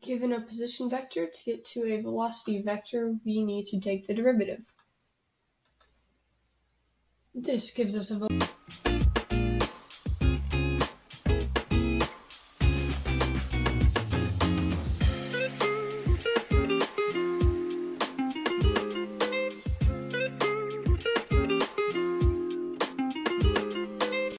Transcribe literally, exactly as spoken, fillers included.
Given a position vector, to get to a velocity vector, we need to take the derivative. This gives us a velocity.